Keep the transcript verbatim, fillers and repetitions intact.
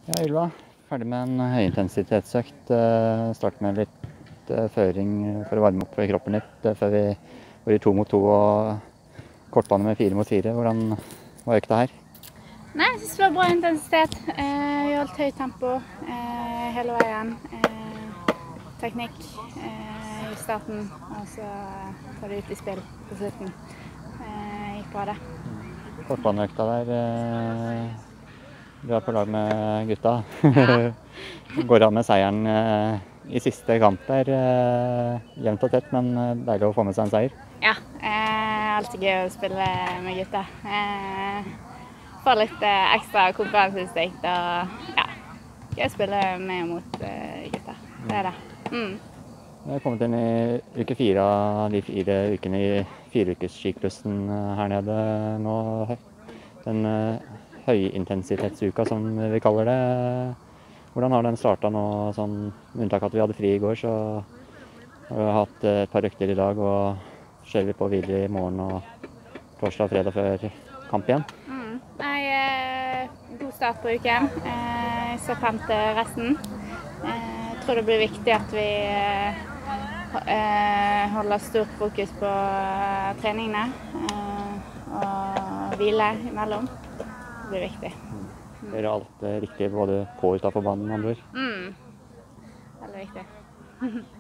Ja, Ylva. Ferdig med en høyintensitetsøkt. Eh, Start med litt eh, føring for å varme opp kroppen litt eh, før vi går i to mot to og kortbane med fire mot fire. Hvordan var økta her? Nei, jeg synes det var bra intensitet. Eh, vi holdt høyt tempo eh, hele veien. Eh, teknikk eh, i starten, og så tar det ut i spill på slutten. Eh, gikk bra det. Kortbaneøkta der. Eh, du er på lag med gutta. Ja. Går av med seieren eh, i siste kamp der. Eh, jevnt og tett, men eh, deilig å få med seg en seier. Ja, eh, alltid gøy å spille med gutta. Eh, får litt eh, ekstra konkurranseinstinkt og ja, gøy å spille med mot eh, gutta. Det er det. Mm. Vi har kommet inn i uke fire av de fire ukene i fireukerssyklusen her nede nå. Den uh, høyintensitetsuka, som vi kaller det. Hvordan har den starta nå, sånn, med unntak av at vi hadde fri i går, så har vi hatt et par økter i dag og skjeller vi på videre i morgen og torsdag og fredag før kamp igjen. Mm. Nei, eh, god start på uken. Eh, jeg ser frem til resten. Eh, jeg tror det blir viktig at vi eh, holder stort fokus på uh, treningene uh, og hvile imellom. Det blir viktig. Mm. Gjøre alt riktig både på og utenfor banen, med andre ord. Mm. Veldig viktig.